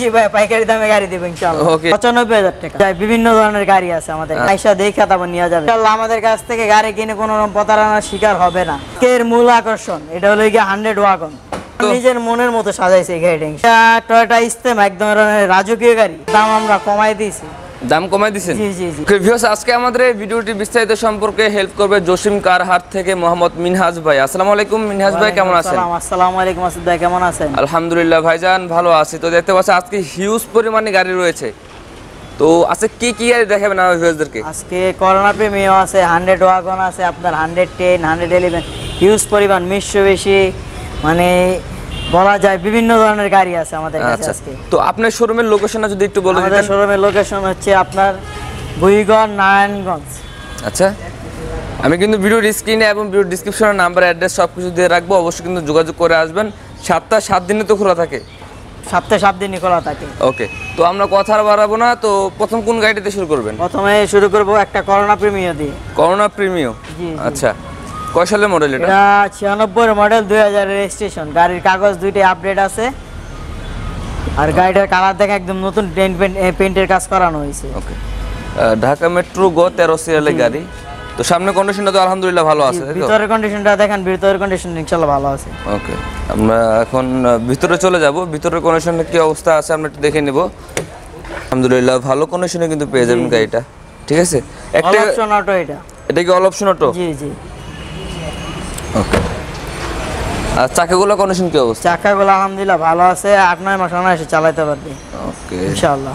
ভাই পাইকারি দামে গাড়ি দেব ইনশাআল্লাহ। 95,000 টাকা। বিভিন্ন ধরনের গাড়ি আছে আমাদের, আইসা দেখে তারপর নিয়ে যাবে ইনশাআল্লাহ। আমাদের কাছ থেকে গাড়ি কিনে কোনো রকম প্রতারণার শিকার হবে না। এর মূল আকর্ষণ এটা হলো গিয়ে 100 ওয়াগন, নিজের মনের মতো সাজাইছে এই গাড়িটা। এটা টয়োটা ইস্তেমা, এক ধরনের রাজকীয় গাড়ি। দাম আমরা কমাই দিয়েছি। দাম কমাই দিয়েছেন? জি জি জি। ভিউয়ার্স, আজকে আমাদের এই ভিডিওটি বিস্তারিত সম্পর্কে হেল্প করবে জসিম কার হাট থেকে মোহাম্মদ মিনহাজ ভাই। আসসালামু আলাইকুম মিনহাজ ভাই, কেমন আছেন? আসসালামু আলাইকুম আসিফ ভাই, কেমন আছেন? আলহামদুলিল্লাহ ভাইজান, ভালো আছি। তো দেখতে পাচ্ছি আজকে হিউজ পরিমাণে গাড়ি রয়েছে, তো আজকে কি কি গাড়ি দেখাবেন আমার ভিউয়ার্সদেরকে? আজকে করোনা প্রিমিয়াম আছে, 100 ওয়াগন আছে, আপনার 110, 111, হিউজ পরিমাণ মিশ্রবেশি, মানে বলা যায় বিভিন্ন ধরনের গাড়ি আছে আমাদের কাছে আজকে। তো আপনার শোরুমের লোকেশনটা যদি একটু বলে দিতেন। আমাদের শোরুমের লোকেশন হচ্ছে আপনার বুড়িগঞ্জ, নারায়ণগঞ্জ। আচ্ছা, আমি কিন্তু ভিডিও স্ক্রিনে এবং ভিডিও ডিসক্রিপশনে নাম্বার, অ্যাড্রেস সব কিছু দিয়ে রাখবো, অবশ্যই কিন্তু যোগাযোগ করে আসবেন। সপ্তাহে 7 দিনে তো খোলা থাকে? সপ্তাহে 7 দিনই খোলা থাকে। ওকে, তো আমরা কথা আর বাড়াবো না, তো প্রথম কোন গাড়িতে শুরু করবেন? প্রথমে শুরু করব একটা করোনা প্রিমিয়াম দিয়ে। করোনা প্রিমিয়াম, আচ্ছা। কয় সালের মডেল এটা? এটা 96 মডেল, 2000 রেজিস্ট্রেশন। গাড়ির কাগজ দুইটাই আপডেট আছে, আর গাড়িটার কালার দেখে একদম নতুন পেইন্টের কাজ করানো হয়েছে। ওকে, ঢাকা মেট্রো গো 13 সিরিয়ালের গাড়ি। তো সামনে কন্ডিশনটা তো আলহামদুলিল্লাহ ভালো আছে, তাই তো? ভিতরের কন্ডিশনটা দেখেন, ভিতরের কন্ডিশন ইনশাআল্লাহ ভালো আছে। ওকে, আমরা এখন ভিতরে চলে যাব। ভিতরের কন্ডিশনে কি অবস্থা আছে আমরা একটু দেখে নেব। আলহামদুলিল্লাহ ভালো কন্ডিশনে কিন্তু পেয়ে যাবেন গাড়িটা, ঠিক আছে? একটা অপশন অটো, এটা কি অল অপশন অটো? জি জি। ওকে, আর চাকাগুলো কন্ডিশন কি অবস্থা? চাকাগুলো আলহামদুলিল্লাহ ভালো আছে, 8-9 মাস অনায়াসে চালাতে পারবে। ওকে ইনশাআল্লাহ।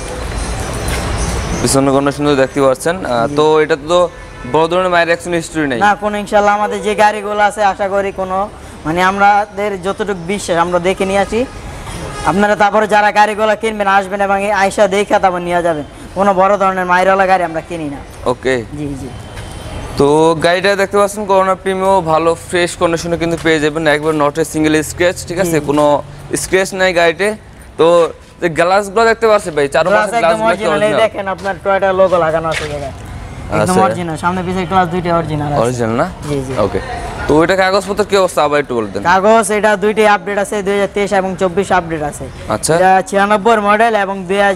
পিছনের কন্ডিশন দেখতে পাচ্ছেন। তো এটা তো বড় ধরনের মাইর অ্যাক্সিডেন্ট হিস্টরি নেই না কোনো, ইনশাআল্লাহ। আমাদের যে গাড়িগুলো আছে আশা করি কোনো, মানে আমাদের যতটুকু বিশ্বাস আমরা দেখে নিয়ে আসি, আপনারা তারপরে যারা গাড়িগুলো কিনবেন আসবেন এবং আইসা দেখে তারপর নিয়ে যাবেন। কোনো বড় ধরনের মাইরওয়ালা গাড়ি আমরা কিনি না। ওকে জি জি। তো গাড়িটা দেখতে পাচ্ছেন করোনা প্রিমিয়াম, ভালো ফ্রেশ কন্ডিশনে কিন্তু পেয়ে যাবেন, একবার নট এ সিঙ্গেল স্ক্র্যাচ, ঠিক আছে? কোনো স্ক্র্যাচ নাই গাড়িতে। তো যে গ্লাসগুলো দেখতে পাচ্ছেন ভাই, চারপাশে গ্লাসগুলো অরিজিনাল, দেখেন আপনার টয়োটা লোগো লাগানো আছে জায়গায়, একদম অরিজিনাল। সামনে পিছে গ্লাস দুইটা অরিজিনাল আছে। অরিজিনাল না? জি জি। ওকে, তো এটা কাগজপত্র কি অবস্থা আবার একটু বলে দেন। কাগজ এটা দুইটাই আপডেট আছে, 2023 এবং 24 আপডেট আছে। আচ্ছা, এটা 96 মডেল এবং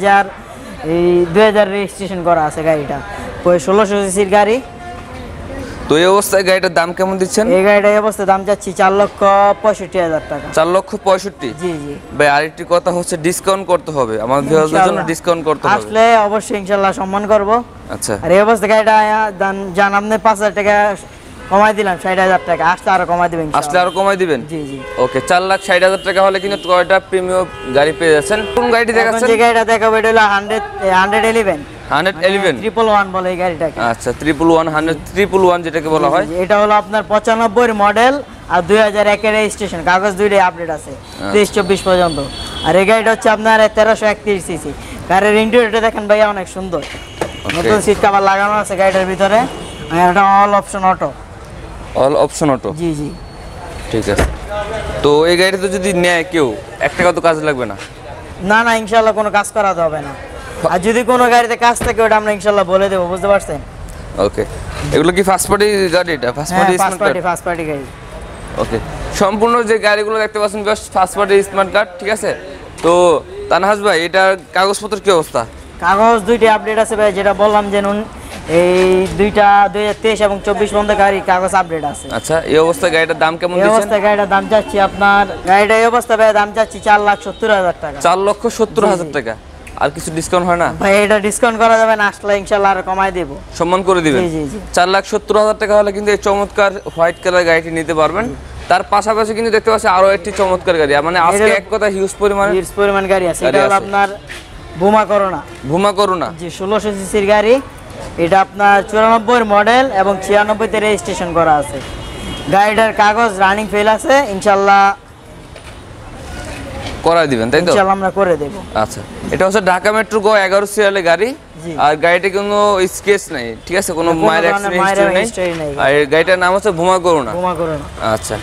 2000 রেজিস্ট্রেশন করা আছে গাড়িটা। 1600 সিসির গাড়ি। তো এই অবস্থায় গাড়িটার দাম কেমন দিচ্ছেন? এই গাড়িটার অবস্থায় দাম যাচ্ছে 4,65,000 টাকা। 4,65,000? জি জি। ভাই আরেকটি কথা হচ্ছে ডিসকাউন্ট করতে হবে, আমার ভিউয়ারদের জন্য ডিসকাউন্ট করতে হবে। আসলে অবশ্যই ইনশাআল্লাহ সম্মান করব। আচ্ছা, আর এই অবস্থায় গাড়িটা জান আপনি 5,000 টাকা কমাই দিলাম, 60,000 টাকা। আসলে আরো কমাই দিবেন ইনশাআল্লাহ। আসলে আরো কমাই দিবেন? জি জি। ওকে, 4,60,000 টাকা হলে কিন্তু টয়োটা প্রিমিয়াম গাড়ি পেয়ে যাচ্ছেন। কোন গাড়িটি দেখাচ্ছেন? যে গাড়িটা দেখাবো এটা হলো 111 111 বলে এই গাড়িটাকে। আচ্ছা, 111 যেটাকে বলা হয়। এটা হলো আপনার 95 মডেল আর 2001 এর রেজিস্ট্রেশন। কাগজ দুইটাই আপডেট আছে 23-24 পর্যন্ত। আর এই গাড়িটা হচ্ছে আপনার 1331 সিসি। গাড়ির ইন্টেরিয়রটা দেখেন ভাইয়া, অনেক সুন্দর। নতুন সিট কভার লাগানো আছে গাড়িটার ভিতরে। আর এটা all option auto. All option auto? জি জি। ঠিক আছে। তো এই গাড়িতে যদি নেয় কেউ, 1 টাকা তো কাজ লাগবে না? না না, ইনশাআল্লাহ কোনো কাজ করাতে হবে না। আর যদি কোনো গাড়িতে কাজ থাকে ওটা আমরা ইনশাআল্লাহ বলে দেবো, বুঝতে পারছেন? ওকে, এগুলো কি ফার্স্ট পার্টি গাড়ি? এটা ফার্স্ট পার্টি গাড়ি। ওকে, সম্পূর্ণ যে গাড়িগুলো দেখতে পাচ্ছেন ফার্স্ট পার্টি স্মার্ট কার্ড, ঠিক আছে? তো তানহাজ ভাই, এটার কাগজপত্র কি অবস্থা? কাগজ দুইটা আপডেট আছে ভাই, যেটা বললাম যে এই দুইটা 2023 এবং 24 পর্যন্ত গাড়ি কাগজ আপডেট আছে। আচ্ছা, এই অবস্থায় গাড়িটার দাম কেমন দিচ্ছেন? এই অবস্থায় গাড়িটার দাম যাচ্ছে আপনার, গাড়িটা এই অবস্থায় ভাই দাম যাচ্ছে 4,70,000 টাকা। 4,70,000 টাকা। আর কিছু ডিসকাউন্ট হয় না ভাই? এটা ডিসকাউন্ট করা যাবে না, আসলে ইনশাআল্লাহ আর কমাই দেব, সম্মান করে দিবেন। জি জি জি। 4,70,000 টাকা হলে কিন্তু এই চমৎকার হোয়াইট কালার গাড়িটি নিতে পারবেন। তার পাশাপাশি কিন্তু দেখতে পাচ্ছি আরো একটি চমৎকার গাড়ি, মানে আজকে এক কথা হিউজ পরিমাণ গাড়ি আছে। এটা হলো আপনার বুমা করোনা জি, 1600 সিসির গাড়ি। এটা আপনার 94 মডেল এবং 96 তে রেজিস্ট্রেশন করা আছে। গাড়িটার কাগজ রানিং ফেল আছে, ইনশাআল্লাহ করাই দিবেন, তাই তো? ইনশাআল্লাহ আমরা করে দেব। আচ্ছা, এটা হচ্ছে ঢাকা মেট্রো গো 11 সিরিয়ালের গাড়ি। আর গাড়িতে কোনো স্কেচ নাই, ঠিক আছে? কোনো মাইর অ্যাক্সিডেন্ট হিস্টরি নাই। আর এই গাড়িটার নাম হচ্ছে বুমা করোনা। আচ্ছা,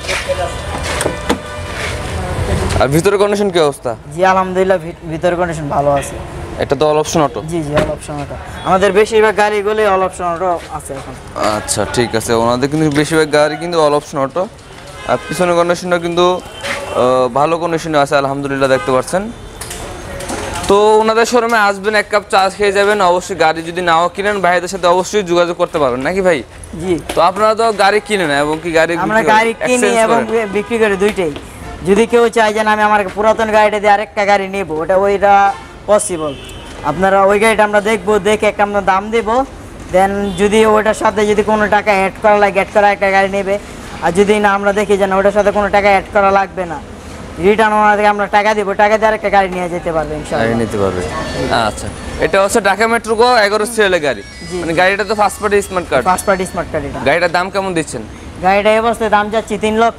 আর ভিতরের কন্ডিশন কি অবস্থা? জি আলহামদুলিল্লাহ, ভিতরের কন্ডিশন ভালো আছে। এটা তো অল অপশন অটো? জি জি, অল অপশন অটো। আমাদের বেশিরভাগ গাড়িগুলো অল অপশন অটো আছে এখন। আচ্ছা, ঠিক আছে। ওনাদের কিন্তু বেশিরভাগ গাড়ি কিন্তু অল অপশন অটো। আর পিছনের কন্ডিশনটা কিন্তু ভালো কন্ডিশনে আছে আলহামদুলিল্লাহ, দেখতে পাচ্ছেন। তো ওনাদের শোরুমে আসবেন, এক কাপ চা খেয়ে যাবেন, অবশ্যই গাড়ি যদি নাও কিনেন ভাইদের সাথে অবশ্যই যোগাযোগ করতে পারবেন নাকি ভাই? জি। তো আপনারা তো গাড়ি কিনেন এবং কি গাড়ি আমরা গাড়ি কিনি এবং বিক্রি করি দুইটাই। যদি কেউ চায় যে আমি আমার পুরাতন গাড়িটা দিয়ে আরেকটা গাড়ি নেব, ওইটা পসিবল। আপনারা ওই গাড়িটা আমরা দেখবো, দেখে একটা আমরা দাম দেবো, দেন যদি ওটার সাথে যদি কোনো টাকা অ্যাড করা লাগে অ্যাড করা একটা গাড়ি নেবে। আর যদি না আমরা দেখি যে না ওটার সাথে কোনো টাকা অ্যাড করা লাগবে না, রিটার্ন ওনাদেরকে আমরা টাকা দিব, টাকা দিয়ে আরেকটা গাড়ি নিয়ে যেতে পারবে ইনশাআল্লাহ। নিতে পারবে। আচ্ছা, এটা হচ্ছে ঢাকা মেট্রো গো 11 সিরিয়ালের গাড়ি। মানে গাড়িটা তো first party smart card. First party smart card. এটা গাড়িটার দাম কেমন দিচ্ছেন? গাড়িটা এই অবস্থায় দাম যাচ্ছে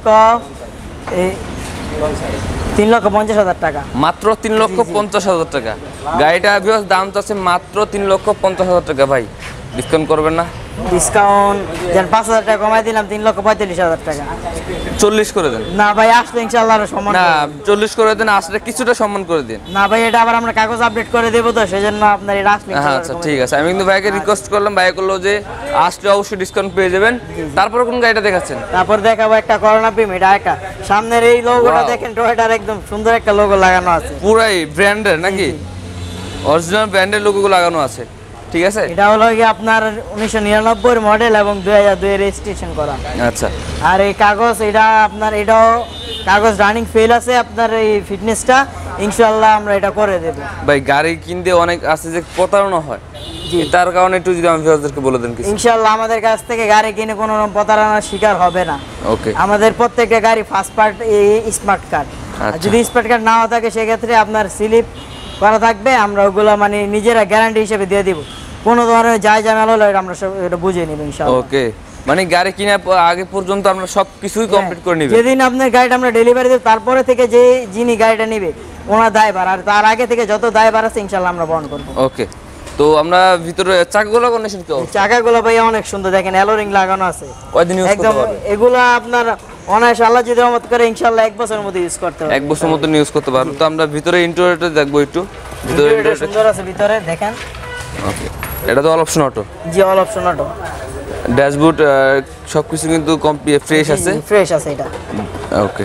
3,50,000 টাকা। মাত্র 3,50,000 টাকা গাড়িটা ভিউয়ার্স, দাম চাচ্ছে মাত্র 3,50,000 টাকা। ভাই ডিসকাউন্ট করবেন না? ডিসকাউন্ট যেন 5,000 টাকা কমাই দিলাম, 3,45,000 টাকা। 40 করে দেন। না ভাই, আসলে ইনশাআল্লাহ আরো সম্মান না 40 করে দেন, আসলে কিছুটা সম্মান করে দিন। না ভাই, এটা আবার আমরা কাগজ আপডেট করে দেব, তো সেজন্য আপনার এটা আসলে আচ্ছা ঠিক আছে। আমি কিন্তু ভাইকে রিকোয়েস্ট করলাম, ভাই করলো যে আসলে অবশ্যই ডিসকাউন্ট পেয়ে যাবেন। তারপর কোন গাড়িটা দেখাচ্ছেন? তারপর দেখাবো একটা করোনা প্রিম। এটা একটা সামনের এই লোগোটা দেখেন, টয়োটার একদম সুন্দর একটা লোগো লাগানো আছে, পুরাই ব্র্যান্ডের নাকি? অরিজিনাল ব্র্যান্ডের লোগো লাগানো আছে, ঠিক আছে। এটা হলো কি আপনার 1999 মডেল এবং 2002 এর রেজিস্ট্রেশন করা। আচ্ছা। আর এই কাগজ এটা আপনার, এটাও কাগজ রানিং ফেল আছে আপনার, এই ফিটনেসটা ইনশাআল্লাহ আমরা এটা করে দেব। ভাই গাড়ি কিনতে অনেক আছে যে প্রতারণা হয়, তার কারণে একটু যদি আমি ভিউয়ারদেরকে বলে দেন কিছু। ইনশাআল্লাহ আমাদের কাছ থেকে গাড়ি কিনে কোনো রকম প্রতারণার শিকার হবে না। ওকে। আমাদের প্রত্যেকটা গাড়ি ফার্স্ট পার্ট স্মার্ট কার্ড। যদি স্মার্ট কার্ড নাও থাকে সেক্ষেত্রে আপনার স্লিপ করা থাকবে, আমরা ওগুলো মানে নিজেরা গ্যারান্টি হিসেবে দিয়ে দিব। কোনো ধরনের যায় ঝামেলা হলে আমরা সব এটা বুঝে নেব ইনশাআল্লাহ। ওকে, মানে গাড়ি কেনার আগে পর্যন্ত আমরা সব কিছুই কমপ্লিট করে নিব। যেদিন আপনার গাড়িটা আমরা ডেলিভারি দেব, তারপরে থেকে যে যিনি গাড়িটা নেবে ওনার দায়ভার, আর তার আগে থেকে যত দায়ভার আছে ইনশাআল্লাহ আমরা বহন করব। ওকে। তো আমরা ভিতরে চাকাগুলো কন্ডিশন কি? চাকাগুলো ভাই অনেক সুন্দর, দেখেন অ্যালোরিং লাগানো আছে। কয়দিন ইউজ করতে পারবে? এগুলো আপনার অনায়াসে আল্লাহ যদি রহমত করে ইনশাআল্লাহ 1 বছরের মধ্যে ইউজ করতে পারবে। 1 বছর মতো ইউজ করতে পারবে। তো আমরা ভিতরে ইন্টেরিয়রটা দেখবো একটু। ভিতরে ইন্টেরিয়রটা সুন্দর আছে, ভিতরে দেখেন। ওকে। এটা তো অল অপশন অটো? জি, অল অপশন অটো। ড্যাশবোর্ড সবকিছু কিন্তু কমপ্লিট ফ্রেশ আছে? ফ্রেশ আছে এটা। ওকে।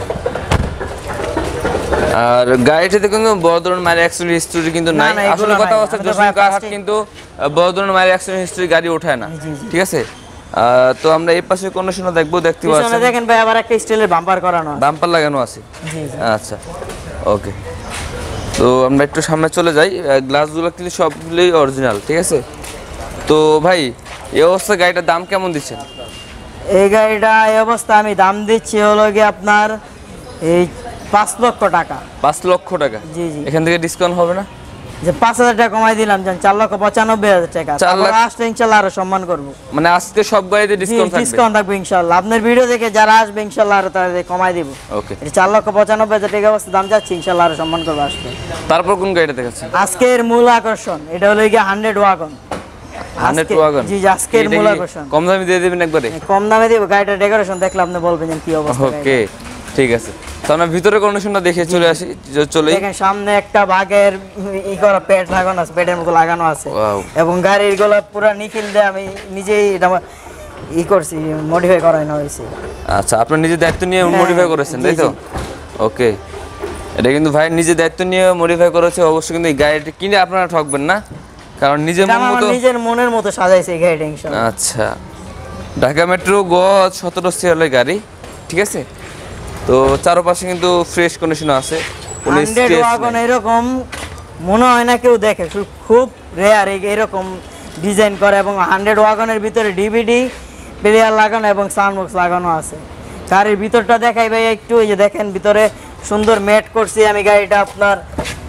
আর গাড়িটাতে কিন্তু বড় ধরনের মাইল অ্যাক্সিডেন্ট হিস্টরি কিন্তু নাই। আসলে কথা হচ্ছে জসিম কারহাট কিন্তু বড় ধরনের মাইল অ্যাক্সিডেন্ট হিস্টরি গাড়ি ওঠায় না, ঠিক আছে। তো আমরা এই পাশে কন্ডিশনও দেখবো, দেখতে পাচ্ছেন। পিছনে দেখেন ভাই আবার একটা স্টিলের বাম্পার করানো আছে, বাম্পার লাগানো আছে। জি জি। আচ্ছা ওকে। তো আমরা একটু সামনে চলে যাই। গ্লাসগুলো কিন্তু সবগুলোই অরিজিনাল, ঠিক আছে। তো ভাই এই অবস্থা গাড়িটার দাম কেমন দিচ্ছেন? এই গাড়িটা এই অবস্থা আমি দাম দিচ্ছি হলো গিয়ে আপনার এই 5 লক্ষ টাকা। 5 লক্ষ টাকা? জি জি। এখান থেকে ডিসকাউন্ট হবে না? যে 5,000 টাকা কমাই দিলাম, জান 4,95,000 টাকা। 4 লাখ আসলে ইনশাআল্লাহ আরো সম্মান করব। মানে আজকে সব গাড়িতে ডিসকাউন্ট থাকবে? ডিসকাউন্ট থাকবে ইনশাআল্লাহ। আপনার ভিডিও দেখে যারা আসবে ইনশাআল্লাহ আরো তাদের কমাই দেব। ওকে। এটা 4,95,000 টাকা অবস্থা দাম যাচ্ছে, ইনশাআল্লাহ আরো সম্মান করব আসলে। তারপর কোন গাড়িটা দেখাচ্ছেন? আজকের মূল আকর্ষণ এটা হলো গিয়ে 100 ওয়াগন। 100 ওয়াগন? জি, আজকের মূল আকর্ষণ। কম দামে দিয়ে দিবেন একবারে? কম দামে দেব। গাড়িটা ডেকোরেশন দেখলে আপনি বলবেন যে কি অবস্থা। ওকে ঠিক আছে। তো আমরা ভিতরে কন্ডিশনটা দেখে চলে আসি। চলে দেখেন সামনে একটা বাঘের করা পেট লাগানো আছে, পেটের মতো লাগানো আছে। এবং গাড়ির গুলো পুরো নিখিল দিয়ে আমি নিজেই এটা করছি, মডিফাই করানো হয়েছে। আচ্ছা, আপনি নিজে দায়িত্ব নিয়ে মডিফাই করেছেন তাই তো? ওকে। এটা কিন্তু ভাই নিজে দায়িত্ব নিয়ে মডিফাই করেছে। অবশ্যই কিন্তু এই গাড়িটা কিনে আপনারা ঠকবেন না, কারণ নিজের মনের মতো সাজাইছে এই গাড়িটা ইনশাআল্লাহ। আচ্ছা, ঢাকা মেট্রো গ 17 সিরিয়ালের গাড়ি, ঠিক আছে। তো চারপাশে কিন্তু ফ্রেশ কন্ডিশন আছে। 100 ওয়াগন এরকম মনে হয় না কেউ দেখে, খুব রেয়ার এরকম ডিজাইন করে। এবং 100 ওয়াগনের ভিতরে ডিভিডি প্লেয়ার লাগানো এবং সাউন্ড বক্স লাগানো আছে। গাড়ির ভিতরটা দেখাই ভাই একটু। এই যে দেখেন ভিতরে সুন্দর ম্যাট করছি আমি, গাড়িটা আপনার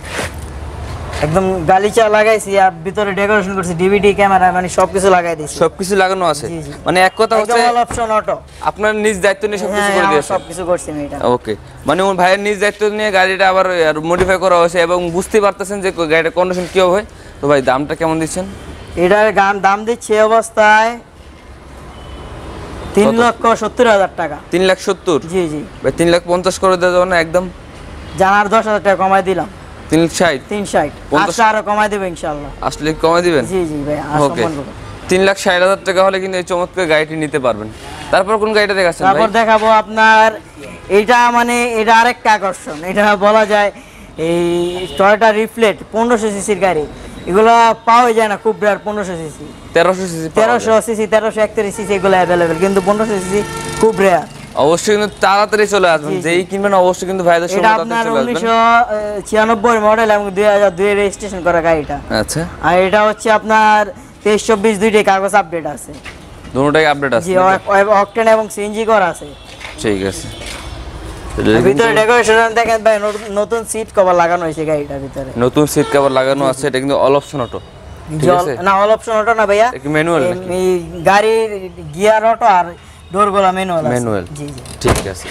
একদম গালিচা লাগাইছি, আর ভিতরে ডেকোরেশন করছি, ডিভিডি ক্যামেরা মানে সবকিছু লাগাই দিয়েছি। সবকিছু লাগানো আছে, মানে এক কথা হচ্ছে অল অপশন অটো। আপনার নিজ দায়িত্ব নিয়ে সবকিছু করে দিয়েছেন? সবকিছু করছি আমি এটা। ওকে, মানে ওর ভাইয়ের নিজ দায়িত্ব নিয়ে গাড়িটা আবার মডিফাই করা হয়েছে এবং বুঝতে পারতেছেন যে গাড়িটার কন্ডিশন কি হবে। তো ভাই দামটা কেমন দিচ্ছেন? এটার দাম দিচ্ছে অবস্থায় 3,70,000 টাকা। 3,70,000? জি জি ভাই 3,50,000 করে দেওয়া যাবে না একদম? জানার 10,000 টাকা কমাই দিলাম। 360? আসলে আরো কমাই দেব ইনশাআল্লাহ। আসলে কমাই দিবেন? জি জি ভাই, ওকে। 3,60,000 টাকা হলে কিন্তু এই চমৎকার গাড়িটি নিতে পারবেন। তারপর কোন গাড়িটা দেখাচ্ছেন ভাই? তারপর দেখাবো আপনার এটা, মানে এটা আরেকটা আকর্ষণ। এটা বলা যায় এই টয়োটা রিফ্লেক্ট 1500 সিসির গাড়ি, এগুলো পাওয়া যায় না, খুব rare. 1500 CC, 1300 CC, 1300 CC, 1331 CC এগুলো অ্যাভেলেবেল, কিন্তু 1500 সিসি খুব রেয়ার। অবশ্যই কিন্তু তাড়াতাড়ি চলে আসবেন, যেই কিনবেন অবশ্যই কিন্তু ভাইদের এটা সঙ্গে আপনার চলে আসবেন। 1996 মডেল এবং 2002 এর রেজিস্ট্রেশন করা গাড়িটা। আচ্ছা, আর এটা হচ্ছে আপনার 23-24 দুইটাই কাগজ আপডেট আছে, দুটোটাই আপডেট আছে। জি, অকটেন এবং সিএনজি করা আছে। ঠিক আছে। ভিতরে ডেকোরেশন দেখেন ভাই, নতুন সিট কভার লাগানো হয়েছে গাড়িটার ভিতরে, নতুন সিট কভার লাগানো আছে, এটা কিন্তু অল অপশন অটো। ঠিক আছে, না অল অপশন অটো না ভাইয়া, এটা কি ম্যানুয়াল? এই গাড়ির গিয়ার অটো আর ডোরগুলো ম্যানুয়াল আছে। ম্যানুয়াল, জি জি, ঠিক আছে।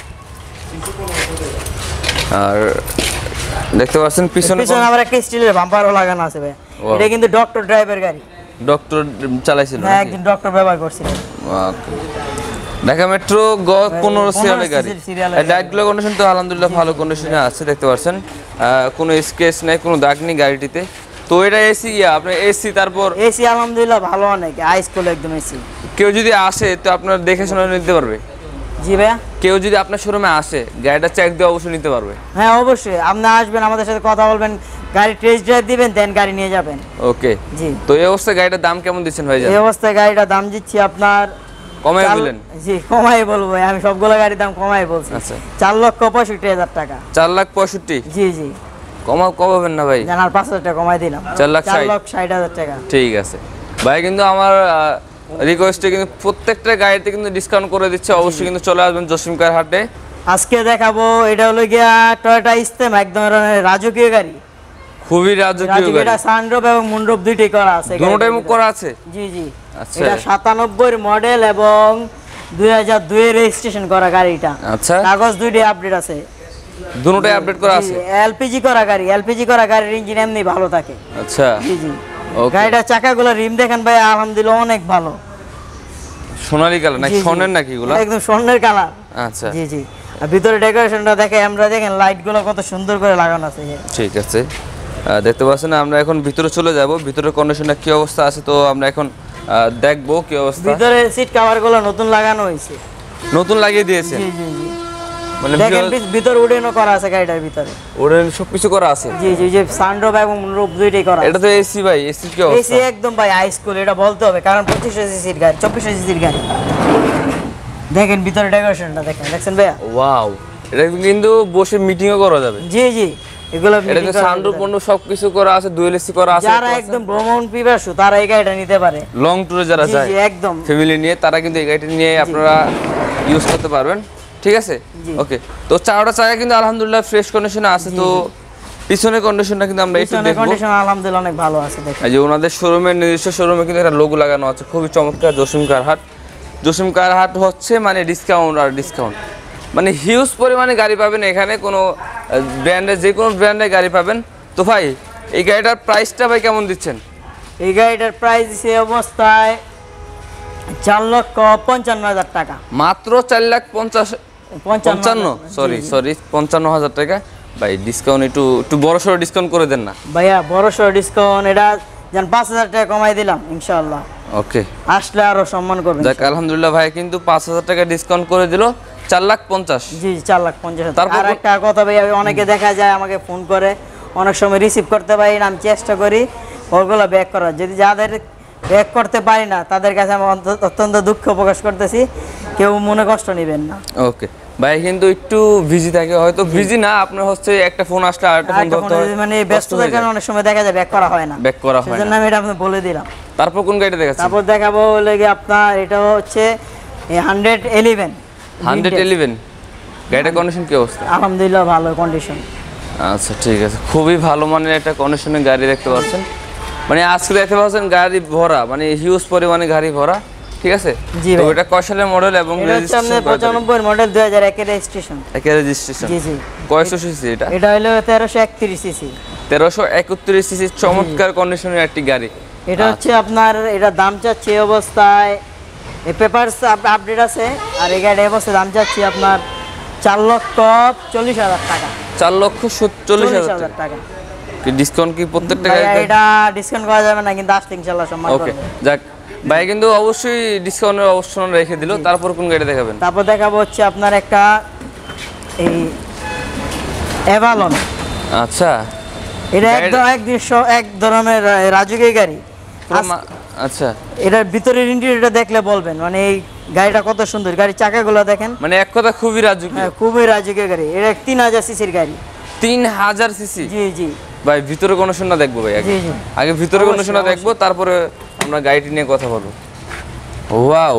আর দেখতে পাচ্ছেন পিছনে আবার একটা স্টিলের বাম্পারও লাগানো আছে ভাই। এটা কিন্তু ডক্টর ড্রাইভার গাড়ি, ডক্টর চালাইছিল হ্যাঁ একদিন ডক্টর ব্যবহার করছিল। ঢাকা মেট্রো গ 15 সিরিয়ালের গাড়ি। সিরিয়ালের লাইটগুলো কন্ডিশন তো আলহামদুলিল্লাহ ভালো কন্ডিশনে আছে, দেখতে পাচ্ছেন কোনো স্কেচ নাই, কোনো দাগ নেই গাড়িটিতে। তো এটা এসি, আপনার এসি, তারপর এসি আলহামদুলিল্লাহ ভালো, অনেক আইস কোল একদম এসি। কেউ যদি আসে তো আপনার দেখে শুনে নিতে পারবে। জি ভাইয়া, কেউ যদি আপনার শোরুমে আসে গাড়িটা চেক দিয়ে অবশ্যই নিতে পারবে। হ্যাঁ অবশ্যই, আপনি আসবেন, আমাদের সাথে কথা বলবেন, গাড়ি টেস্ট ড্রাইভ দিবেন, দেন গাড়ি নিয়ে যাবেন। ওকে, জি। তো এই অবস্থায় গাড়িটার দাম কেমন দিচ্ছেন ভাইজান? এই অবস্থায় গাড়িটার দাম দিচ্ছি আপনার কমাই বলেন। জি কমাই বলবো, আমি সবগুলো গাড়ির দাম কমাই বলছি। আচ্ছা, 4,65,000 টাকা। 4,65,000? জি জি, কমাবেন না ভাই? জানার 5,000 টাকা কমাই দিলাম, 4,60,000 টাকা। ঠিক আছে ভাই, কিন্তু আমার রিকোয়েস্টে কিন্তু প্রত্যেকটা গাড়িতে কিন্তু ডিসকাউন্ট করে দিচ্ছে, অবশ্যই কিন্তু চলে আসবেন জসিম কার হাটে। আজকে দেখাবো এটা হলো গিয়া টয়োটা ইস্তেম, একদম রাজকীয় গাড়ি, খুবই রাজকীয় গাড়ি। এটা সানরুফ এবং মুনরুফ দুইটাই করা আছে, দুটোটাই মুখ করা আছে। জি জি। আচ্ছা, এটা 97 মডেল এবং 2002 এর রেজিস্ট্রেশন করা গাড়িটা। আচ্ছা, কাগজ দুইটাই আপডেট আছে, দুটোটাই আপডেট করা আছে। এলপিজি করা গাড়ি, এলপিজি করা গাড়ির ইঞ্জিন এমনি ভালো থাকে। আচ্ছা, জি জি। ওকে। গাড়িটার চাকাগুলো রিম দেখেন ভাই, আলহামদুলিল্লাহ অনেক ভালো, সোনালী কালার নাকি জি, জি। স্বর্ণের নাকি এগুলো? একদম স্বর্ণের কালার। আচ্ছা, জি জি। আর ভিতরে ডেকোরেশনটা দেখে আমরা, দেখেন লাইটগুলো কত সুন্দর করে লাগানো আছে। ঠিক আছে, দেখতে পাচ্ছেন আমরা এখন ভিতরে চলে যাব, ভিতরের কন্ডিশনটা কি অবস্থা আছে তো আমরা এখন দেখবো কি অবস্থা। ভিতরে সিট কভারগুলো নতুন লাগানো হয়েছে, নতুন লাগিয়ে দিয়েছেন? জি জি জি। মানে দেখেন ভিতর উডেনও করা আছে গাড়িটার ভিতরে, ওরে সবকিছু করা আছে। জি জি, যে সানরুফ এবং মুনরুফ দুইটাই করা। এটা তো এসি ভাই, এসি কি অবস্থা? এসি একদম ভাই হাই স্কুল, এটা বলতে হবে, কারণ 2500 সিসির গাড়ি, 2400 সিসির গাড়ি। দেখেন ভিতরে ডেকোরেশনটা দেখছেন ভাইয়া? ওয়াও, এটা কিন্তু বসে মিটিংও করা যাবে। জি জি, এগুলো এটা তো সানরুফ পণ্য সবকিছু করা আছে, ডুয়েল এসি করা আছে। যারা একদম ভ্রমণ পিপাসু তারা এই গাড়িটা নিতে পারে, লং ট্যুরে যারা জি যায় জি একদম। ফ্যামিলি নিয়ে, তারা কিন্তু এই গাড়িটা নিয়ে আপনারা ইউজ করতে পারবেন। ঠিক আছে, ওকে। তো চারটা চাকা কিন্তু আলহামদুলিল্লাহ ফ্রেশ কন্ডিশনে আছে। তো পিছনের কন্ডিশনটা কিন্তু আমরা একটু দেখব। কন্ডিশন আলহামদুলিল্লাহ অনেক ভালো আছে। দেখেন এই যে ওনাদের শোরুমের নিজস্ব শোরুমে কিন্তু একটা লোগো লাগানো আছে, খুবই চমৎকার। জসিম কার হাট, জসিম কার হাট হচ্ছে মানে ডিসকাউন্ট আর ডিসকাউন্ট, মানে হিউজ পরিমাণে গাড়ি পাবেন এখানে, কোনো ব্র্যান্ডের যে কোনো ব্র্যান্ডের গাড়ি পাবেন। তো ভাই এই গাড়িটার প্রাইসটা ভাই কেমন দিচ্ছেন? এই গাড়িটার প্রাইস এই অবস্থায় 4,55,000 টাকা। মাত্র 4,55,000, সরি 55,000 টাকা। ভাই ডিসকাউন্ট একটু বড় সড়ো ডিসকাউন্ট করে দেন না ভাইয়া, বড় সড়ো ডিসকাউন্ট, এটা যেন 5,000 টাকা কমাই দিলাম ইনশাআল্লাহ। ওকে, আসলে আরো সম্মান করবেন। দেখ আলহামদুলিল্লাহ ভাই কিন্তু 5,000 টাকা ডিসকাউন্ট করে দিল, 4,50,000। জি 4,50,000। তারপর আর একটা কথা ভাইয়া, অনেকে দেখা যায় আমাকে ফোন করে, অনেক সময় রিসিভ করতে পারি না, আমি চেষ্টা করি ওগুলো ব্যাক করার। যদি যাদের ব্যাক করতে পারি না তাদের কাছে আমি অত্যন্ত দুঃখ প্রকাশ করতেছি, কেউ মনে কষ্ট নেবেন না। ওকে ভাই, কিন্তু একটু বিজি থাকে, হয়তো বিজি না, আপনার হচ্ছে একটা ফোন আসলে আরেকটা ফোন ধরতে হয়, মানে ব্যস্ততার কারণে অনেক সময় দেখা যায় ব্যাক করা হয় না, ব্যাক করা হয় সেজন্য না। আমি এটা আপনাকে বলে দিলাম। তারপর কোন গাড়িটা দেখাচ্ছেন? তারপর দেখাবো লাগে আপনার, এটা হচ্ছে 111 গাড়িটার কন্ডিশন কি অবস্থা? আলহামদুলিল্লাহ ভালো কন্ডিশন। আচ্ছা ঠিক আছে, খুবই ভালো মানের একটা কন্ডিশনের গাড়ি দেখতে পাচ্ছেন, মানে আজকে দেখতে পাচ্ছেন গাড়ি ভরা, মানে হিউজ পরিমাণে গাড়ি ভরা। ঠিক আছে, জি তো ভাই। এটা কয় সালের মডেল এবং এটা হচ্ছে আপনার 95 মডেল, 2001 এর রেজিস্ট্রেশন। একের রেজিস্ট্রেশন। জি জি। কয়শো সিসি এটা? এটা হলো 1331 সিসি। 1331 সিসি, চমৎকার কন্ডিশনের একটি গাড়ি। এটা হচ্ছে আপনার, এটা দাম চাচ্ছি এই অবস্থায়, এই পেপারস আপডেট আছে, আর এই গাড়ির অবস্থায় দাম চাচ্ছি আপনার 4,40,000 টাকা। 4,40,000 টাকা। কি ডিসকাউন্ট কি প্রত্যেকটা ভাইয়া, গাড়িতে? এটা ডিসকাউন্ট করা যাবে না, কিন্তু আসলে ইনশাআল্লাহ সম্মান ওকে, করব। যাক ভাই কিন্তু অবশ্যই ডিসকাউন্টের অপশন রেখে দিল। তারপর কোন গাড়ি দেখাবেন? তারপর দেখাবো হচ্ছে আপনার একটা এই অ্যাভালন আচ্ছা এটা এক ধরনের রাজুকি গাড়ি। আচ্ছা এটার ভিতরের ইন্টেরিয়রটা দেখলে বলবেন মানে এই গাড়িটা কত সুন্দর, গাড়ির চাকাগুলো দেখেন, মানে এক কথা খুবই রাজুকি। হ্যাঁ খুবই রাজুকি গাড়ি। এটা 3000 সিসির গাড়ি। 3000 সিসি? জি জি ভাই ভিতরে কন্ডিশনটা দেখবো ভাই আগে। জি জি আগে ভিতরে কন্ডিশনটা দেখবো, তারপরে আমরা গাড়িটি নিয়ে কথা বলবো। ওয়াও,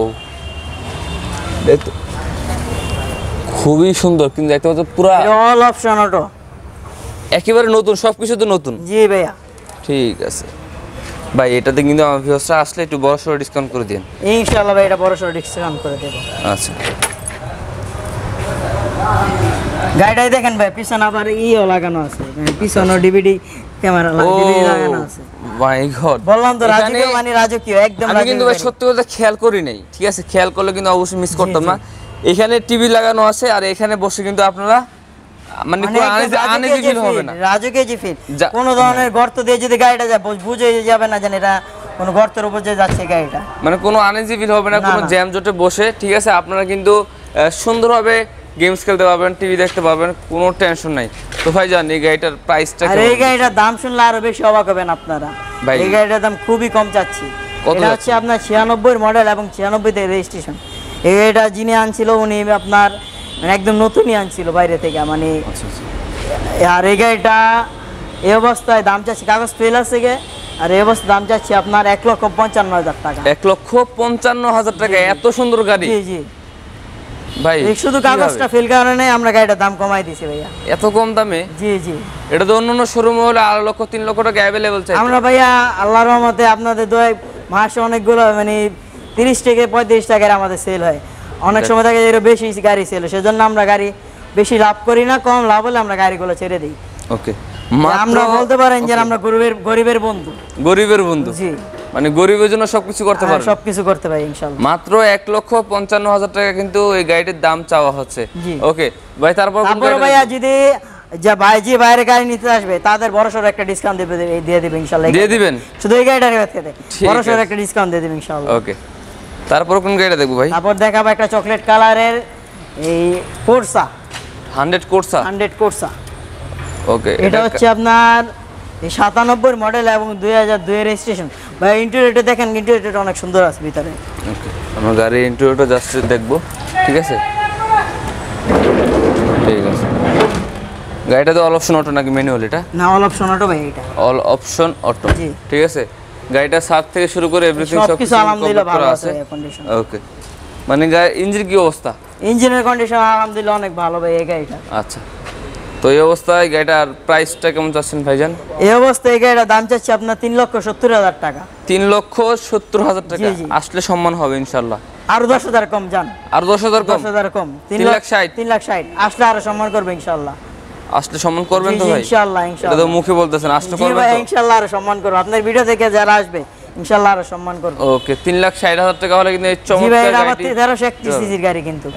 খুবই সুন্দর, কিন্তু দেখতে পাচ্ছ পুরো অল অপশন অটো, একেবারে নতুন, সবকিছু তো নতুন। জি ভাইয়া। ঠিক আছে ভাই, এটাতে কিন্তু আমার ভিউয়ার্সরা আসলে একটু বড় সড়ো ডিসকাউন্ট করে দিন ইনশাআল্লাহ ভাই, এটা বড় সড়ো ডিসকাউন্ট করে দেব। আচ্ছা গাড়িটাই দেখেন ভাই, পিছনে আবার ইও লাগানো আছে, পিছনে ডিভিডি ক্যামেরা লাগানো আছে। মাই গড, বললাম তো রাজকীয় মানে রাজকীয় একদম। আমি কিন্তু ভাই সত্যি কথা খেয়াল করি নাই, ঠিক আছে? খেয়াল করলে কিন্তু অবশ্যই মিস করতাম না। এখানে টিভি লাগানো আছে, আর এখানে বসে কিন্তু আপনারা মানে আনইজি ফিল হবে না, রাজকীয় যে ফিল। কোন ধরনের গর্ত দিয়ে যদি গাড়িটা যায় বুঝে যাবে না যেন এটা কোন গর্তের উপর দিয়ে যাচ্ছে গাড়িটা, মানে কোনো আনইজি ফিল হবে না কোনো জ্যাম জটে বসে, ঠিক আছে? আপনারা কিন্তু সুন্দরভাবে গেমস খেলতে পারবেন, টিভি দেখতে পারবেন, কোনো টেনশন নাই। তো ভাই জান, এই গাড়িটার প্রাইসটা আর এই গাড়িটার দাম শুনলে আরো বেশি অবাক হবেন আপনারা। এই গাড়িটার দাম খুবই কম চাচ্ছি। এটা হচ্ছে আপনার 96 মডেল এবং 96 তে রেজিস্ট্রেশন। এই গাড়িটা যিনি আনছিল উনি আপনার মানে একদম নতুনই আনছিল বাইরে থেকে, মানে আর এই গাড়িটা এই অবস্থায় দাম চাচ্ছি, কাগজ ফেল আছে গে, আর এই অবস্থায় দাম চাচ্ছি আপনার 1,55,000 টাকা। 1,55,000 টাকা? এত সুন্দর গাড়ি? জি জি ভাই, শুধু কাগজটা ফেল কারণে আমরা গাড়িটার দাম কমাই দিছি ভাইয়া। এত কম দামে? জি জি। এটা তো অন্যান্য শোরুমে হলে 2 লক্ষ 3 লক্ষ টাকা অ্যাভেলেবল চাই আমরা ভাইয়া আল্লাহর রহমতে আপনাদের দোয়ায় মাসে অনেকগুলো মানে 30 থেকে 35 টাকার আমাদের সেল হয়। অনেক সময় থাকে এর বেশি গাড়ি সেল, সেজন্য আমরা গাড়ি বেশি লাভ করি না, কম লাভ হলে আমরা গাড়িগুলো ছেড়ে দিই। ওকে, আমরা বলতে পারেন যে আমরা গরিবের বন্ধু। গরিবের বন্ধু? জি, মানে গরিবের জন্য সবকিছু করতে পারেন? সবকিছু করতে পারি ইনশাআল্লাহ। মাত্র 1,55,000 টাকা কিন্তু এই গাড়িটির দাম চাওয়া হচ্ছে। জি ওকে ভাই, তারপর ভাইয়া যদি বাইরে গাড়ি নিতে আসবে তাদের বড়সড় একটা ডিসকাউন্ট দিয়ে দিবে ইনশাআল্লাহ। দিয়ে দিবেন? শুধু এই গাড়িটার ক্ষেত্রে বড়সড় একটা ডিসকাউন্ট দিয়ে দিবে ইনশাআল্লাহ। ওকে, তারপর কোন গাড়িটা দেখবো ভাই? তারপর দেখাবো একটা চকলেট কালারের এই কোর্সা 100 কোর্সা। 100 কোর্সা। ওকে, এটা হচ্ছে আপনার 97 মডেল এবং 2002 এর রেজিস্ট্রেশন। ভাই ইন্টেরিয়রটা দেখেন, ইন্টেরিয়রটা অনেক সুন্দর আছে ভিতরে। ওকে, আমরা গাড়ির ইন্টেরিয়রটা জাস্ট দেখবো, ঠিক আছে? ঠিক আছে। গাড়িটা তো অল অপশন অটো নাকি ম্যানুয়াল? এটা না, অল অপশন অটো ভাই। এটা অল অপশন অটো, জি ঠিক আছে। গাড়িটা সাত থেকে শুরু করে এভরিথিং সবকিছু আলহামদুলিল্লাহ ভালো আছে কন্ডিশন। ওকে, মানে ইঞ্জিন কি অবস্থা? ইঞ্জিনের কন্ডিশন আলহামদুলিল্লাহ অনেক ভালো ভাই এই গাড়িটা। আচ্ছা, তো এই অবস্থায় গাড়িটার প্রাইসটা কেমন চাচ্ছেন ভাইজান? এই অবস্থায় এই গাড়িটার দাম চাচ্ছি আপনার 3,70,000 টাকা। 3,70,000 টাকা? আসলে সম্মান হবে ইনশাআল্লাহ। আরো 10,000 কম যান। আর 10,000 কম? 10,000 কম, 3,60,000 আসলে আরো সম্মান করবে ইনশাআল্লাহ। আসলে সম্মান করবেন তো ভাই? ইনশাআল্লাহ এটা তো মুখে বলতেছেন, আসলে করবেন তো? ইনশাআল্লাহ আরো সম্মান করব, আপনার ভিডিও থেকে যারা আসবে ইনশাআল্লাহ আরো সম্মান করব। ওকে, 3,60,000 টাকা হলে কিন্তু এই চমৎকার গাড়িটি 1331 সিসির গাড়ি কিন্তু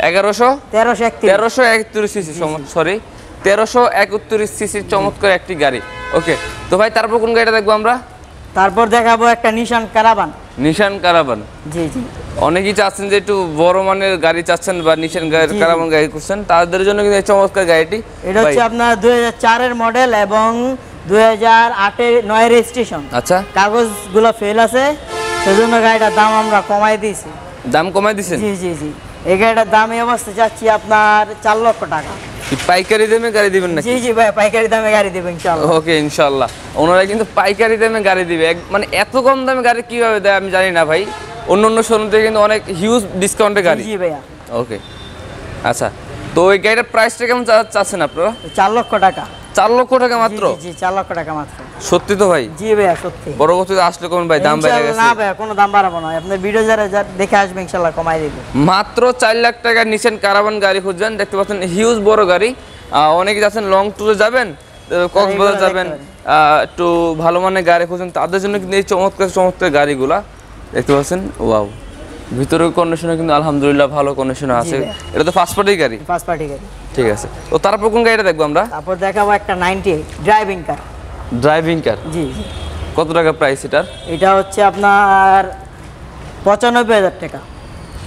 1331 সিসি, সরি 1331 সিসির চমৎকার একটি গাড়ি। ওকে, তো ভাই তারপর কোন গাড়িটা দেখবো আমরা? তারপর দেখাবো একটা নিশান কারাভান। নিশান কারাভান? জি জি। অনেকেই চাচ্ছেন যে একটু বড় মানের গাড়ি চাচ্ছেন বা নিশান কারাভান গাড়ি করছেন, তাদের জন্য কিন্তু এই চমৎকার গাড়িটি। এটা হচ্ছে আপনার 2004 এর মডেল এবং 2008 এর 9 রেজিস্ট্রেশন। আচ্ছা, কাগজগুলো ফেল আছে, সেজন্য গাড়িটার দাম আমরা কমাই দিয়েছি। দাম কমাই দিয়েছেন? জি জি জি। এই গাড়িটার দাম এই অবস্থায় চাচ্ছি আপনার 4 লক্ষ টাকা। পাইকারি দামে গাড়ি দিবেন নাকি? জি জি ভাই, পাইকারি দামে গাড়ি দেব ইনশাআল্লাহ। ওকে, ইনশাআল্লাহ ওনারা কিন্তু পাইকারি দামে গাড়ি দিবে। মানে এত কম দামে গাড়ি কিভাবে দেয় আমি জানি না ভাই। অন্য শোরুম থেকে কিন্তু অনেক হিউজ ডিসকাউন্টে গাড়ি। জি ভাইয়া। ওকে, আচ্ছা, তো এই গাড়িটার প্রাইসটা কেমন চাচ্ছেন আপনারা? 4 লক্ষ টাকা। 4 লক্ষ টাকা মাত্র? জি 4 লক্ষ টাকা মাত্র। সত্যি তো ভাই? জি ভাইয়া সত্যি। পরবর্তীতে আসলে কোন ভাই দাম বেড়ে গেছে? না ভাইয়া, কোনো দাম বাড়াবো না, আপনার ভিডিও যারা দেখে আসবে ইনশাআল্লাহ কমাই দেব। মাত্র 4 লাখ টাকা নিছেন কারাভান গাড়ি খুঁজছেন, দেখতে পাচ্ছেন হিউজ বড় গাড়ি। অনেকে যাচ্ছেন লং ট্যুরে যাবেন, কক্সবাজার যাবেন, একটু ভালো মানের গাড়ি খুঁজছেন, তাদের জন্য কিন্তু এই চমৎকার গাড়িগুলা দেখতে পাচ্ছেন। ওয়াও, ভিতরের কন্ডিশনে কিন্তু আলহামদুলিল্লাহ ভালো কন্ডিশনে আছে। এটা তো ফার্স্ট পার্টি গাড়ি? ফার্স্ট পার্টি গাড়ি। ঠিক আছে, তো তারপর কোন গাড়িটা দেখবো আমরা? তারপর দেখাবো একটা 98 ড্রাইভিং কার। ড্রাইভিং কার? জি জি। কত টাকা প্রাইস এটার? এটা হচ্ছে আপনার 95,000 টাকা।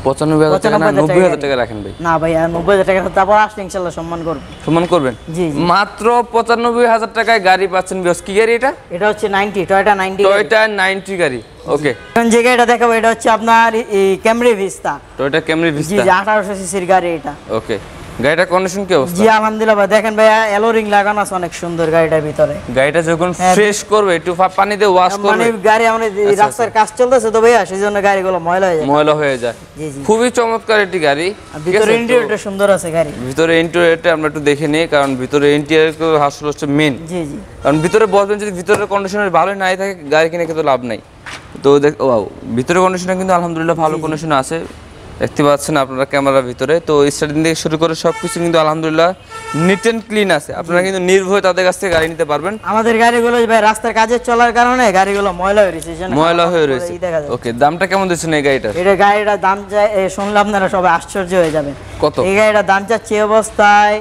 95,000 টাকা না 90,000 টাকা রাখেন ভাই? না ভাই, আর 90,000 টাকা তারপর আসলে ইনশাআল্লাহ সম্মান করব। সম্মান করবেন? জি জি। মাত্র 95,000 টাকায় গাড়ি পাচ্ছেন ভিউয়ার্স। কি গাড়ি এটা? এটা হচ্ছে 90 টয়োটা 90। টয়োটা 90 গাড়ি। ওকে, এখন যে গাড়িটা দেখাবো এটা হচ্ছে আপনার Camry Vista. Toyota Camry G Vista. জি, 1800 সিসির গাড়ি এটা। ওকে, গাড়িটার কন্ডিশন কি অবস্থা? জি আলহামদুলিল্লাহ ভাই, দেখেন ভাই অ্যালোরিং লাগানো আছে অনেক সুন্দর গাড়িটার ভিতরে। গাড়িটা যখন ফ্রেশ করবে একটু পানি দিয়ে ওয়াশ করবে, মানে গাড়ি আমরা রাস্তার কাজ চলতেছে তো ভাইয়া, সেজন্য গাড়িগুলো ময়লা হয়ে যায়। ময়লা হয়ে যায়। জি জি। খুবই চমৎকার একটি গাড়ি। ভিতরে ইন্টেরিয়রটা সুন্দর আছে গাড়ি। ভিতরে ইন্টেরিয়রটা আমরা একটু দেখে নিই, কারণ ভিতরে ইন্টেরিয়র আসলে হচ্ছে মেন। জি জি। কারণ ভিতরে বসবেন, যদি ভিতরের কন্ডিশনের ভালোই নাই থাকে গাড়ি কিনে কিন্তু লাভ নাই। তো ওয়াও, ভিতরে কন্ডিশনটা কিন্তু আলহামদুলিল্লাহ ভালো কন্ডিশন আছে, দেখতে পাচ্ছেন আপনারা ক্যামেরার ভিতরে। তো স্টার্টিং থেকে শুরু করে সবকিছু কিন্তু আলহামদুলিল্লাহ নিট এন্ড ক্লিন আছে। আপনারা কিন্তু নির্ভয় তাদের কাছ থেকে গাড়ি নিতে পারবেন। আমাদের গাড়িগুলো ভাই রাস্তার কাজে চলার কারণে গাড়িগুলো ময়লা হয়ে রয়েছে, ময়লা হয়ে রয়েছে। ওকে, দামটা কেমন দিচ্ছেন এই গাড়িটার? এটা গাড়িটার দাম শুনলে আপনারা সবাই আশ্চর্য হয়ে যাবেন। কত? এই গাড়িটার দাম চাচ্ছি অবস্থায়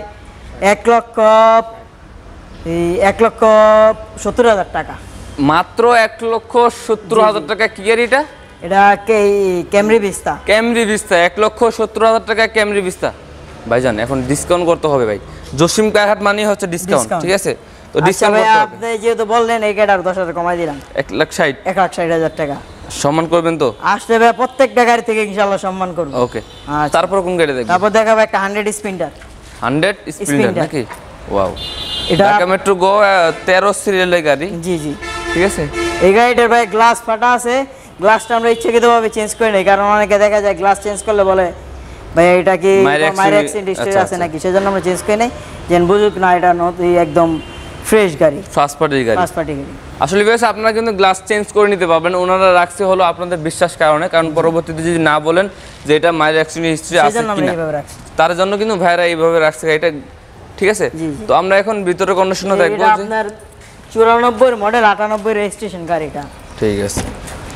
1,70,000 টাকা। মাত্র 1,70,000 টাকা। কি গাড়িটা? এটা ক্যামরি ভিস্তা। ক্যামরি ভিস্তা 1,70,000 টাকা ক্যামরি ভিস্তা। ভাইজান এখন ডিসকাউন্ট করতে হবে ভাই, জসিম কারহাট মানে হচ্ছে ডিসকাউন্ট, ঠিক আছে? তো ডিসকাউন্ট করতে হবে। আপনি যেহেতু বললেন এই গাড়িটার 10,000 কমাই দিলাম, 1,60,000 টাকা। সম্মান করবেন তো? আসলে ভাই প্রত্যেকটা গাড়ি থেকে ইনশাআল্লাহ সম্মান করব। ওকে, তারপর কোন গাড়ি দেখবেন? তারপর দেখাবো একটা 100 স্প্লেন্ডার। 100 স্প্লেন্ডার নাকি? ওয়াও, এটা ঢাকা মেট্রো গো 13 সিরিয়ালের গাড়ি। জি জি, ঠিক আছে। এই গাড়িটার ভাই গ্লাস ফাটা আছে, গ্লাসটা আমরা ইচ্ছাকৃতভাবে চেঞ্জ করে নেই, কারণ অনেকে দেখা যায় গ্লাস চেঞ্জ করলে বলে ভাই এটা কি মাইর অ্যাক্সিডেন্ট হিস্টরি আছে নাকি, সেজন্য আমরা চেঞ্জ করে নেই, যেন বুঝুক না এটা একদম ফ্রেশ গাড়ি, ফার্স্ট পার্টির গাড়ি। ফার্স্ট পার্টি গাড়ি। আসলে বেশ আপনারা কিন্তু গ্লাস চেঞ্জ করে নিতে পারবেন, ওনারা রাখছে হলো আপনাদের বিশ্বাস কারণে, কারণ পরবর্তীতে যদি না বলেন যে এটা মাইর অ্যাক্সিডেন্ট হিস্টরি আছে কিনা, তার জন্য কিন্তু ভাইরা এইভাবে রাখছে গাড়িটা, ঠিক আছে? তো আমরা এখন ভিতরে কন্ডিশনও দেখবো। এটা আপনার 94 মডেল, 98 রেজিস্ট্রেশন গাড়িটা। ঠিক আছে।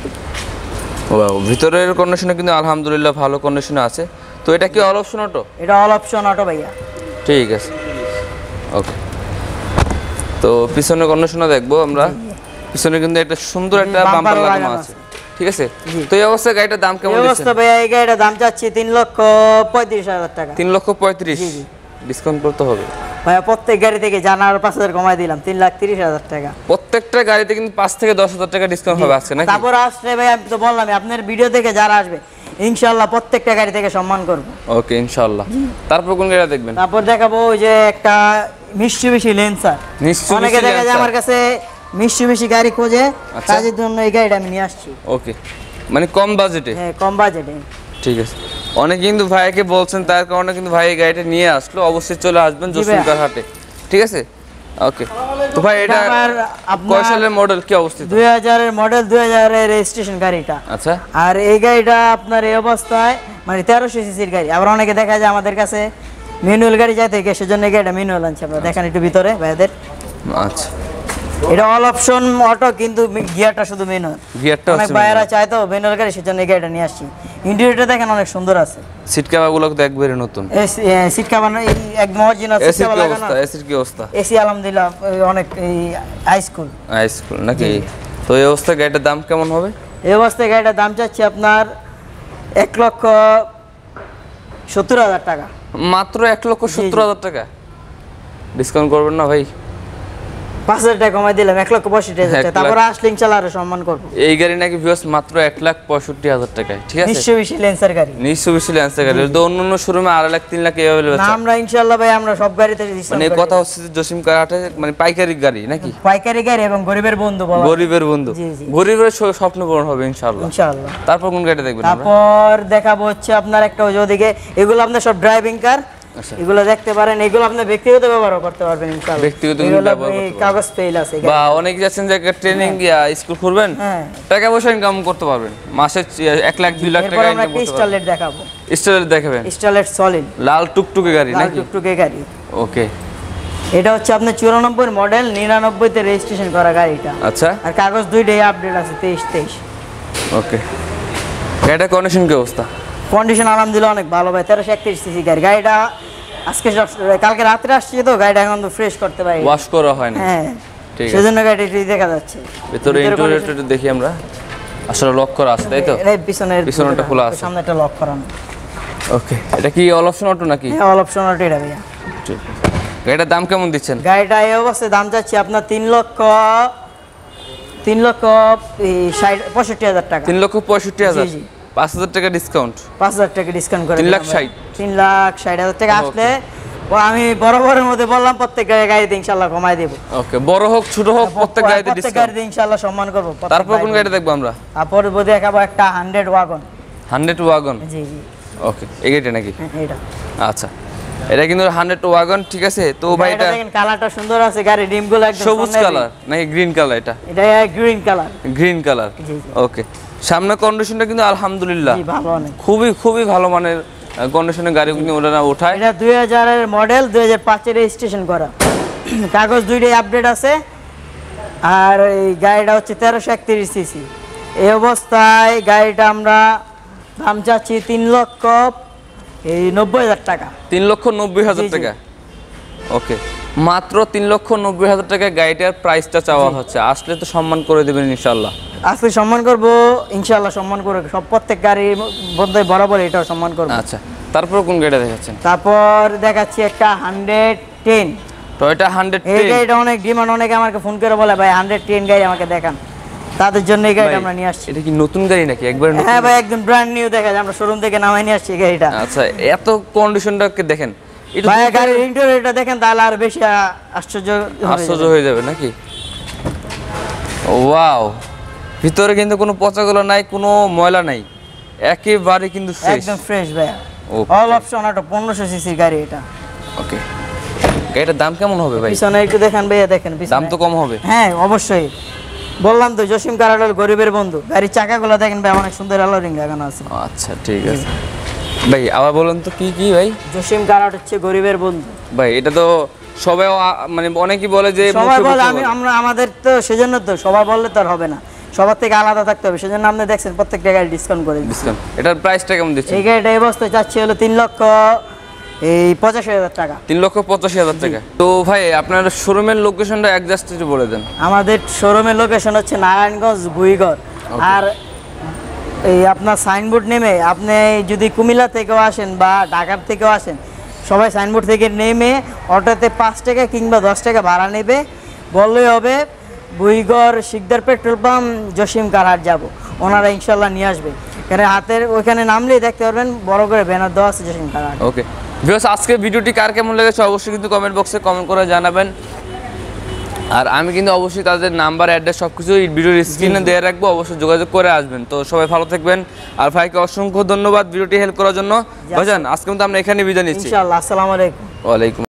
ওয়াও, ভিতরের কন্ডিশনে কিন্তু আলহামদুলিল্লাহ ভালো কন্ডিশনে আছে। তো এটা কি অল অপশন অটো? এটা অল অপশন অটো ভাইয়া। ঠিক আছে, ওকে। তো পিছনের কন্ডিশনও দেখবো আমরা। পিছনে কিন্তু একটা সুন্দর একটা বাম্পার লাগানো আছে, ঠিক আছে? তো এই অবস্থায় গাড়িটার দাম কেমন দিচ্ছেন? এই অবস্থা ভাইয়া এই গাড়িটার দাম চাচ্ছি 3,35,000 টাকা। 3,35,000 ডিসকাউন্ট করতে হবে ভাইয়া। প্রত্যেক গাড়ি থেকে জানার 5,000 কমাই দিলাম, 3,30,000 টাকা। প্রত্যেকটা গাড়িতে কিন্তু 5 থেকে 10,000 টাকা ডিসকাউন্ট হবে আজকে নাকি? তারপর আসলে ভাই আমি তো বললাম আপনার ভিডিও থেকে যারা আসবে ইনশাআল্লাহ প্রত্যেকটা গাড়ি থেকে সম্মান করব। ওকে, ইনশাআল্লাহ। তারপর কোন গাড়ি দেখবেন? তারপর দেখাবো ওই যে একটা মিষ্টি লেন্সার। অনেকে দেখা যায় আমার কাছে মিষ্টি গাড়ি খোঁজে, কাজের জন্য এই গাড়িটা আমি নিয়ে আসছি। ওকে, মানে কম বাজেটে? হ্যাঁ, কম বাজেটে। ঠিক আছে। অনেক কিন্তু ভাইকে বলছেন, তার কারণে কিন্তু ভাই এই গাড়িটা নিয়ে আসলো। অবশ্যই চলে আসবেন জসিম কারহাটে, ঠিক আছে? ওকে। তো ভাই এটা কয় সালের মডেল, কি অবস্থিত? 2000 এর মডেল, 2000 এর রেজিস্ট্রেশন গাড়িটা। আচ্ছা। আর এই গাড়িটা আপনার এই অবস্থায় মানে 1300 সিসির গাড়ি। আবার অনেকে দেখা যায় আমাদের কাছে ম্যানুয়াল গাড়ি যায় থেকে, সেজন্য এই গাড়িটা ম্যানুয়াল আনছে আমরা। দেখেন একটু ভিতরে ভাইদের। আচ্ছা, এটা অল অপশন অটো, কিন্তু গিয়ারটা শুধু ম্যানুয়াল। গিয়ারটা অনেক ভাইরা চায় তো ম্যানুয়াল গাড়ি, সেজন্য এই গাড়িটা নিয়ে আসছি। ইন্টেরিয়রটা দেখেন অনেক সুন্দর আছে। সিট কভারগুলো একবারে নতুন। সিট কভার একদম অরিজিনাল সিট কভার লাগানো। এসির কি অবস্থা? এসি আলহামদুলিল্লাহ অনেক হাই স্কুল নাকি? তো এই অবস্থায় গাড়িটার দাম কেমন হবে? এই অবস্থায় গাড়িটার দাম চাচ্ছি আপনার 1,70,000 টাকা। মাত্র 1,70,000 টাকা? ডিসকাউন্ট করবেন না ভাই? 5,000 টাকা কমাই দিলাম, 1,65,000 টাকা। তারপর আসলে ইনশাআল্লাহ আরো সম্মান করব। এই গাড়ি নাকি ভিউয়ার্স মাত্র 1,65,000 টাকায়, ঠিক আছে? Mitsubishi লেন্সার গাড়ি। Mitsubishi লেন্সার গাড়ি। তো অন্য শোরুমে 2.5 লাখ 3 লাখ এভাবে না, আমরা ইনশাআল্লাহ ভাই আমরা সব গাড়িতে ডিসকাউন্ট। মানে কথা হচ্ছে যে জসিম কারহাটে মানে পাইকারি গাড়ি নাকি? পাইকারি গাড়ি এবং গরিবের বন্ধু বলা। গরিবের বন্ধু, গরিবের স্বপ্ন পূরণ হবে ইনশাআল্লাহ। ইনশাআল্লাহ। তারপর কোন গাড়ি দেখবেন আমরা? তারপর দেখাবো হচ্ছে আপনার একটা ওই ওদিকে, এগুলো আপনার সব ড্রাইভিং কার। এগুলো দেখতে পারেন, এগুলো আপনি ব্যক্তিগত ব্যবহার করতে পারবেন ইনশাআল্লাহ। ব্যক্তিগত ব্যবহার করতে কাগজ পেইল আছে। বা অনেকে যাচ্ছেন যে ট্রেনিং স্কুল করবেন, টাকা পয়সা ইনকাম করতে পারবেন, মাসে 1 লাখ 2 লাখ টাকা ইনকাম করতে পারবেন। স্টারলেট দেখাবো। স্টারলেট দেখাবেন? স্টারলেট সলিড লাল টুকটুকে গাড়ি নাকি? লাল টুকটুকে গাড়ি। ওকে। এটা হচ্ছে আপনার 94 মডেল, 99 তে রেজিস্ট্রেশন করা গাড়িটা। আচ্ছা। আর কাগজ দুইটাই আপডেট আছে, 23। ওকে। গাড়িটার কন্ডিশন কি অবস্থা? কন্ডিশন আলহামদুলিল্লাহ অনেক ভালো ভাই। 1331 সিসি গাড়ি। গাড়িটা আজকে কালকে রাত্রে আসছে তো, গাড়িটা এখন তো ফ্রেশ করতে পারি, ওয়াশ করা হয় না। হ্যাঁ, ঠিক আছে। সেজন্য গাড়িটা দেখা যাচ্ছে। ভিতরে ইন্টেরিয়রটা একটু দেখি আমরা। আসলে লক করা আছে তাই তো? এর পিছনেরটা খোলা আছে, সামনেটা লক করানো। ওকে, এটা কি অল অপশন অটো নাকি? হ্যাঁ, অল অপশন অটো এটা ভাইয়া। ঠিক আছে। গাড়িটার দাম কেমন দিচ্ছেন? গাড়িটা এই অবস্থায় দাম চাচ্ছি আপনার 3,65,000 টাকা। 3,65,000, জি, জি। 5,000 টাকা ডিসকাউন্ট, 5,000 টাকা ডিসকাউন্ট করে 3,60,000 3,60,000 টাকা আসলে আমি বরাবরের মধ্যে বললাম প্রত্যেক গাড়িতে ইনশাআল্লাহ কমাই দেব। ওকে, বড় হোক ছোট হোক প্রত্যেক গাড়িতে প্রত্যেক ডিসকাউন্ট। গাড়িতে ইনশাআল্লাহ সম্মান করব। তারপর কোন গাড়ি দেখবো আমরা? তারপর দেখাবো একটা 100 ওয়াগন। 100 ওয়াগন, জি জি, ওকে, এই গাড়িটা নাকি? হ্যাঁ, এটা আচ্ছা, এটা কিন্তু 100 ওয়াগন, ঠিক আছে। তো ভাই এটা দেখেন কালারটা সুন্দর আছে, গাড়ি ডিমগুলো একদম সবুজ সোনালি। কালার নাকি গ্রিন কালার? এটা গ্রিন কালার। গ্রিন কালার, জি, জি। ওকে। সামনে কন্ডিশনটা কিন্তু আলহামদুলিল্লাহ জি, ভালো অনেক। খুবই ভালো মানের কন্ডিশনের গাড়ি কিন্তু ওরা ওঠায়। এটা 2000 এর মডেল, 2005 এর রেজিস্ট্রেশন করা, কাগজ দুইটাই আপডেট আছে। আর এই গাড়িটা হচ্ছে 1331 সিসি। এই অবস্থায় গাড়িটা আমরা দাম চাচ্ছি 3,90,000 টাকা। 3,90,000 জি, জি। টাকা, ওকে, মাত্র 3,90,000 টাকা গাড়িটার প্রাইসটা চাওয়া হচ্ছে। আসলে তো সম্মান করে দেবেন ইনশাল্লাহ। আজকে সম্মান করব ইনশাআল্লাহ, সম্মান করে সব প্রত্যেক গাড়ির মধ্যে বরাবর এটাও সম্মান করব। আচ্ছা, তারপর কোন গাড়িটা দেখাচ্ছেন? তারপর দেখাচ্ছি একটা 110। টয়োটা এই 110। গাড়িটা অনেক ডিমান্ড, অনেকে আমাকে ফোন করে বলে ভাই 110 গাড়ি আমাকে দেখান, তাদের জন্য এই গাড়িটা আমরা নিয়ে আসছি। এটা কি নতুন গাড়ি নাকি একবার নতুন? হ্যাঁ ভাই, একদম ব্র্যান্ড নিউ দেখা যায়, আমরা শোরুম থেকে নামাই নিয়ে আসছি এই গাড়িটা। আচ্ছা, এত কন্ডিশনটাকে দেখেন, এটা ভাই গাড়ির ইন্টেরিয়রটা দেখেন তাহলে আর বেশি আশ্চর্য হয়ে যাবে নাকি? ওয়াও, ভিতরে কিন্তু কোনো পচাগুলো নাই, কোনো ময়লা নাই, একেবারে কিন্তু ফ্রেশ, একদম ফ্রেশ ভাই। Okay. অল অপশন অটো 1500 সিসির গাড়ি এটা। ওকে, গাড়িটার দাম কেমন হবে ভাই? পিছনে একটু দেখেন ভাইয়া, দেখেন দাম পিছনে। তো কম হবে। হ্যাঁ অবশ্যই, বললাম তো জসিম কার হল গরিবের বন্ধু। গাড়ির চাকাগুলো দেখেন ভাই, অনেক সুন্দর আলোরিং লাগানো আছে। আচ্ছা, ঠিক আছে ভাই, আবার বলুন তো কি কি ভাই? জসিম কার হচ্ছে গরিবের বন্ধু ভাই এটা তো সবাই মানে অনেকেই বলে যে সবাই মুখে বলে, মুখে বলে। আমরা আমাদের তো সেজন্য তো সবাই বললে তো আর হবে না, সবার থেকে আলাদা থাকতে হবে, সেজন্য আপনি দেখছেন প্রত্যেকটা গাড়ি ডিসকাউন্ট করে দিচ্ছি। ডিসকাউন্ট, এটার প্রাইসটা কেমন দিচ্ছেন? এই গাড়িটা এই বস্তায় চাচ্ছি হলো 3,85,000 টাকা। 3,85,000 টাকা। তো ভাই আপনার শোরুমের লোকেশনটা অ্যাডজাস্ট একটু বলে দেন। আমাদের শোরুমের লোকেশন হচ্ছে নারায়ণগঞ্জ বুইগড়। আর এই আপনার সাইনবোর্ড নেমে আপনি যদি কুমিল্লা থেকেও আসেন বা ঢাকার থেকেও আসেন, সবাই সাইনবোর্ড থেকে নেমে অটোতে 5 টাকা কিংবা 10 টাকা ভাড়া নেবে, বললেই হবে বুইগড় শিকদার পেট্রোল পাম্প জসিম কারহাট যাব, ওনারা ইনশাল্লাহ নিয়ে আসবে। এখানে হাতের ওইখানে নামলেই দেখতে পারবেন বড় করে ব্যানার দেওয়া আছে জসিম কারহাট। ওকে ভিউয়ার্স, আজকে ভিডিওটি কার কেমন লেগেছে অবশ্যই কিন্তু কমেন্ট বক্সে কমেন্ট করে জানাবেন। আর আমি কিন্তু অবশ্যই তাদের নাম্বার অ্যাড্রেস সব কিছু ভিডিওর স্ক্রিনে দিয়ে রাখবো, অবশ্যই যোগাযোগ করে আসবেন। তো সবাই ভালো থাকবেন, আর ভাইকে অসংখ্য ধন্যবাদ ভিডিওটি হেল্প করার জন্য। ভাইজান আজকে কিন্তু আমরা এখানে বিদায় নিচ্ছি। ইনশাআল্লাহ, আসসালামু আলাইকুম। ওয়ালাইকুম